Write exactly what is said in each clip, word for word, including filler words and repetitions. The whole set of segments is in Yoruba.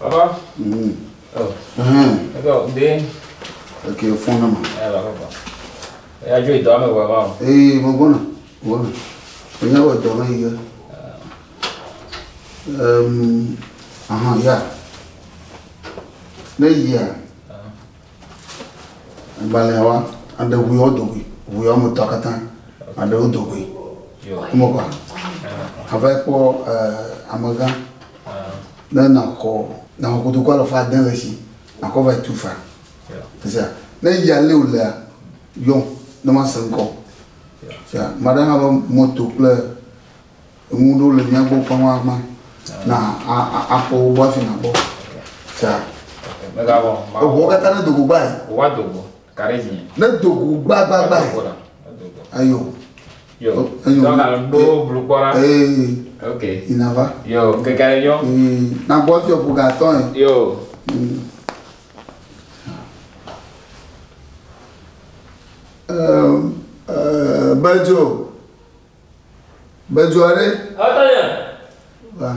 Papa? Mm. Oh. Mm. Agora, de. Aqui o fundo, mano. É, lá, papa. É a joia, meu irmão. Ei, mas bom, bom. Eu já vou tomar aí. Um, aha, ya. Ne ya. Balewa, anda wuyo dogi. Wuyo mutakata. Anda udogi. Yo. Como quoi? Avec pour euh amaga. Na na ko na ko do ko la fa dan ici. Na ko va tout faire. C'est ça. Ne ya le ou là. Yon, na ma sanko. Ça, madame a moto clair. Mundo le bien beau comme moi. Na a a ko bo fi na bo. Ça. Mais d'abord, o bo ka tana do gba. O wa dogo. Carezinha. Na do gba gba gba. Ayo. Yo, donc à l'eau, bleu quoi. Eh, ok. Il n'a pas. Yo, que carré Eh, n'a pas fait pour gâteau. Yo. Euh, euh, Bedzo. Bedzo, allez. Attends. Va.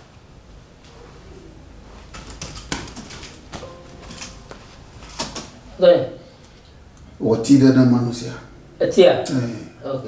Attends. O tira da manusia. Tia. Eh. Ok.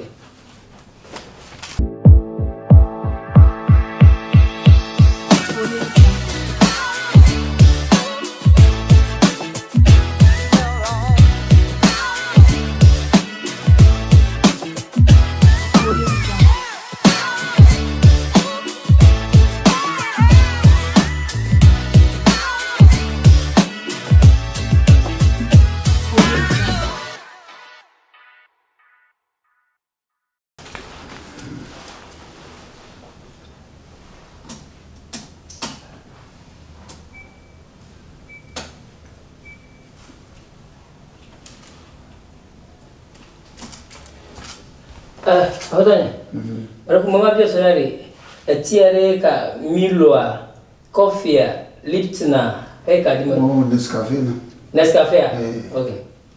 Ah, attends. Alors comment bien ça aller? Tiare ka Miloa, coffee, Lipton, et ka di mo. Oh, Nescafé là. Nescafé. Eh. OK.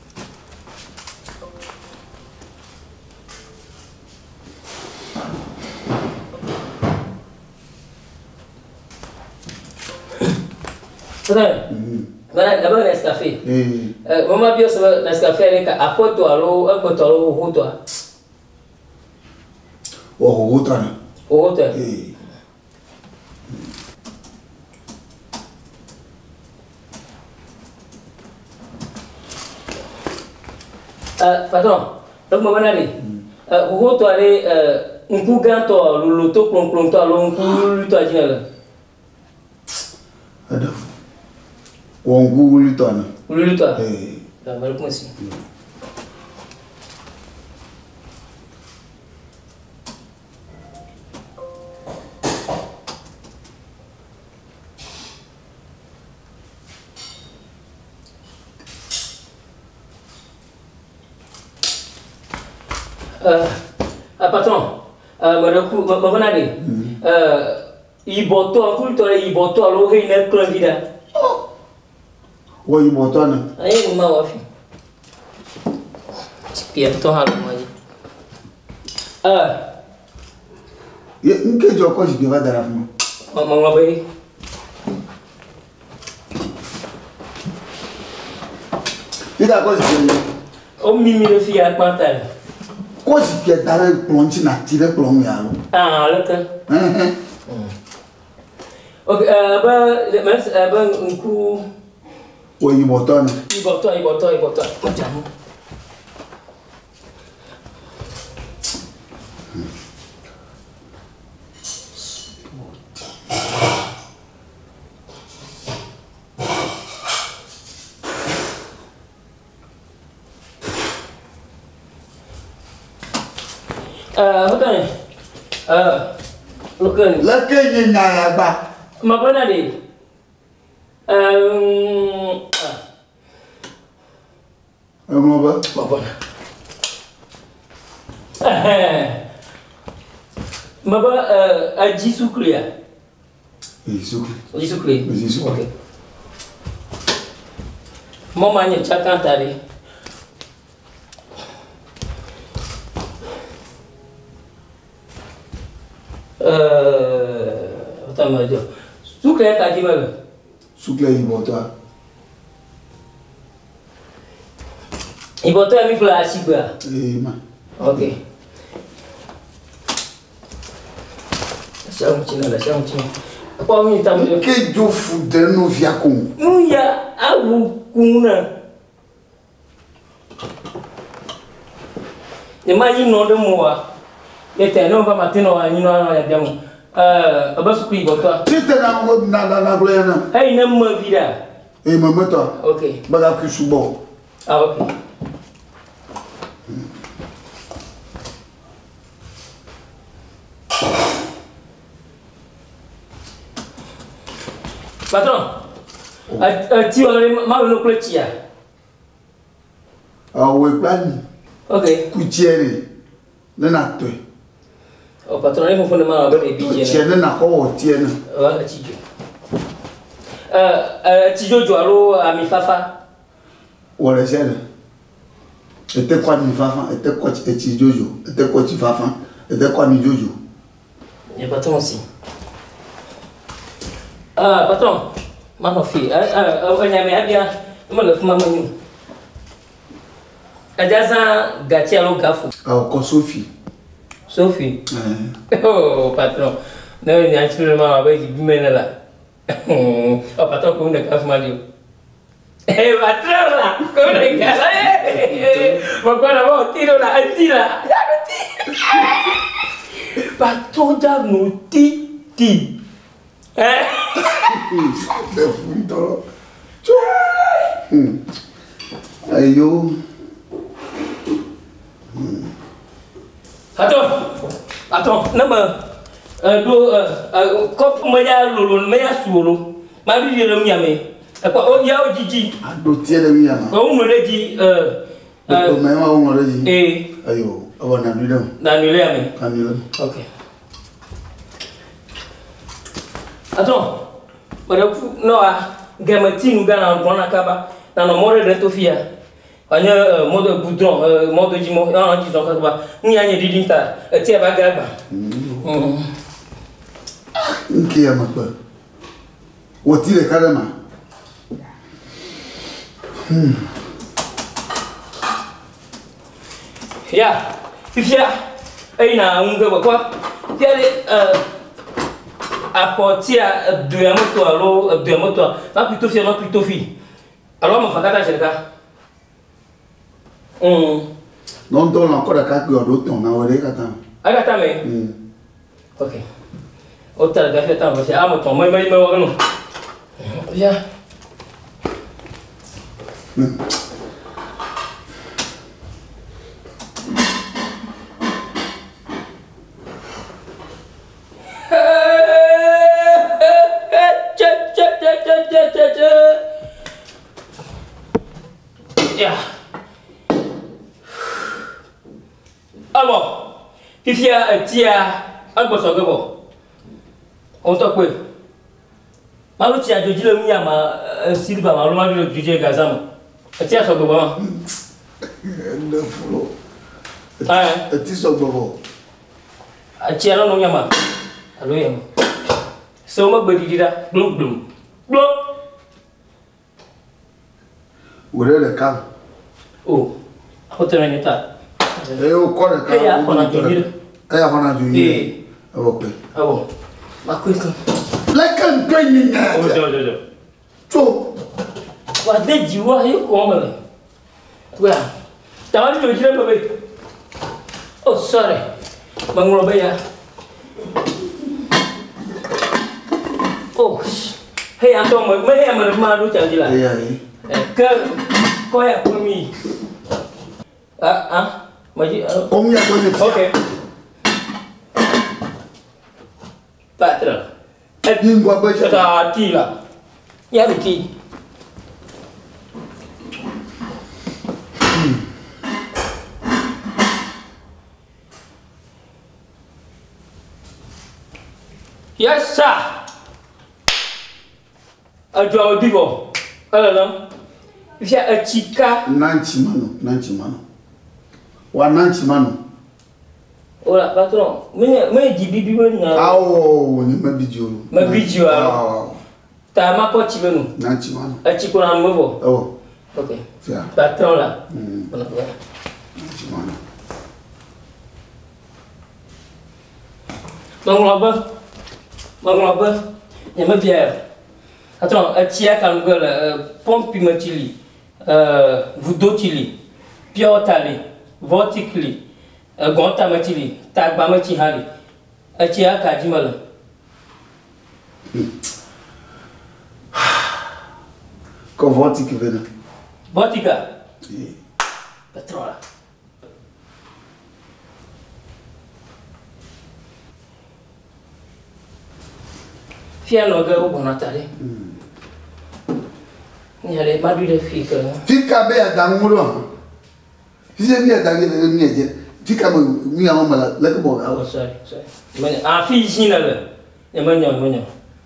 Attends. Voilà, d'abord Nescafé. Eh. Euh, maman bien ça Nescafé avec apporte alo, apporte alo ho to. Oh, outra. Ho to. Eh. Euh, patron, donc maman allez. Euh, ho to aller euh nku ganto lo to plon plon to alo nku lu to ajina. Ada. Wongu ulitana. Lu to. Eh. Tá, mas como assim? Euh, ah, patron, euh, madame, maman allez. Euh, il boto, en tout le il boto alo he ne clonida. Wo yi botana. Aí uma wafi. Pia to halu mai. Ah, Ye nke jo ko ji geva dara fun. mama ngabai. Ida ko ji. O mimi le fi akpata. Ko ji ke dara plonchi na tire plon ya lo. Ah, leka. Eh eh. Ok, euh, ba, mas, euh, ba, nku. Wo yi botana. Il boto, il boto, il boto. Macam. Uh, betul ni. Uh, lukan. La ke ye nya ya gba. Apa nak di? Um, E mo ba. apa nak? Bapa uh, aji sukri ya? Eh, suku. Aji sukri. Aji sukri. Okay. Mamanya cakap tadi. Uh, utama je. Sukri tak gimana? Soucle Ibotoa. Ibotoa mi fula asiba. Eh ma. Okay. Chama china la chama china. Apa mi tamu. Que jo fuder no via com. Uya awu kuna. Imagine no demo wa. Yete no ba matino wa nyino ya demo. Euh, abasu kui Ibotoa. Tite na na na na gloyana. Hey na ma vida. Eh ma meta. Okay. Baga ku subo. Ah okay. Patron, a ti on ma no kletia. Ah we plan. Okay. Ku tiere. Na na to. O patron ni fofo na ma ba e bi je. Tiere na ko tie na. Wa ti jo. Euh euh ti jojo alo ami fafa. Wole sele. Ete kwa mi fafa, ete kwa ti jojo, ete kwa ti fafa, ete kwa mi jojo. Ya patron aussi. Ah, patron, mano fi, ah ah, anya me abia, mo le fuma manyu. Ajaza gati alo gafu. Ah, ko Sophie. Sophie. Eh. Oh, patron. Na ni achiro ma ba ji bimena la. Oh, patron ko ne gafu malio. Eh, patron la, ko ne gafu. Mo ko na mo tiro la, tira. Ya no ti. Patron ja no ti ti. Eh? De fundo. Hmm. Ayo. Hmm. Attends. Attends, nama euh do euh kop maya lolo maya suolo. Ma bi le mi ame. E ko o ya o jiji. Ado tie de mi ama. O mo le di euh euh me ma o mo le di. Eh. Ayo, aba na ndu dem. Na ni le ame. Kan ni. OK. Attends. Para no a gamati nu gana ngona kaba na no more de tofia. Anya modo goudron modo jimo an ti son kaba. Ni anya didinta e ti ba gaba. Mm. Nki ya makba. Woti le kadama. Hmm. Ya, fifia. Aina unga kwa. Ya euh apporter de la moto alors de la moto pas plutôt fier non plutôt fille alors mon fakata jelka hum Non don encore ka ku odo ton na wele kata. aga ta me Hmm. OK autant ga fait temps parce que ah mon ton moi moi moi non ya Ya. Alors, fifia tia agbo so gbo. On to pe. Ma lo tia joji le mi ama silva ma lo ma lo joji gaza mo. Tia so gbo ma. Le fulo. Ah. Eti so gbo. Tia no no nyama. Alo yam. So ma gbe didida glum glum. Glum. Wele le kam. Oh. Hotel ni ta. Eh o ko le kam. Eh ya kona joji. Eh ya kona joji. Eh. O pe. Ah bon. Ma ko ko. La kan pe ni na. Oh jo jo jo. Cho. Wa de jiwa yo ko ma le. Wa. Tawari joji le bebe. Oh sorry. Bang lo be ya. Oh. Hey anto mo me he ma ma lu changi la. Eh ya eh. Ke ko ya ko mi. Ah ah. Maji. Kom ya ko ni. Okay. Patron. Eh ni ngwa ba ja. Ta ti la. Ya ti. Yes sir. Ajo divo. Ala lam. Fia a chica. Nanchi mano, nanchi mano. Wa nanchi mano. Ora patron, me me di bibi me na. Awo, ni ma bijo. Ma bijo a. Ta ma ko ti benu. Na ti ma. A ti ko na mo bo. Oh. OK. Fia. Patron là. Hmm. Bon après. Ti ma. Bon là-bas. Bon là-bas. Il me bien. Attends, a ti a kan go la pompe pimentili. Euh vudo tili. Pio tali. Vorticli. Gonta matili. Tagba mati hali. A ti a ka di mal. Ko vortic vena. Vortica. Sì. Patron là. Fiano ga o bonatale. Ni ale ma du de fika. Fika be adanguro. Fise mi adangi le mi eje. Fika mo mi awon mala le ko bo Oh sorry, sorry. Manya a fi jina le. E manya manya.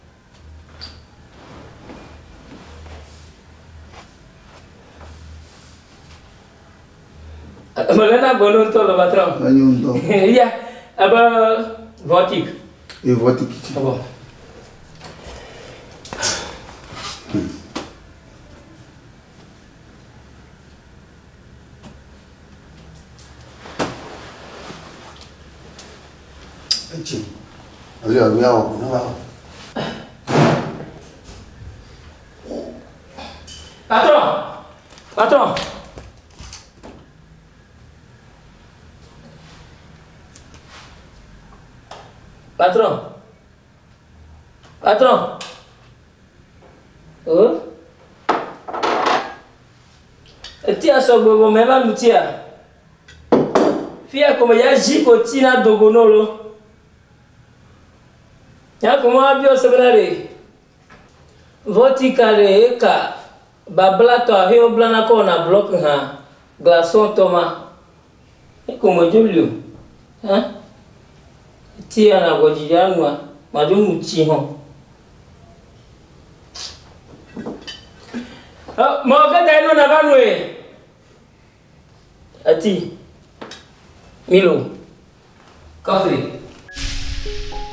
Malena bonon to le patron. Anyo ndo. Ya, aba vortic. E vortic. Ah bon. Echi. Ali abi awo na ba. Patron. Patron. Patron. Patron. Oh. Tia so gogo mema mutia. Fia como ya jiko tina dogonolo. Ya como abio sebenare. Voticale eka bablato a heo blana ko na block ha. Glaçon toma. E como julio. Hein? Tia na gojianwa madunu chi ho. Ah, mo ga dai no na banwe. Ati. Milo. Coffee.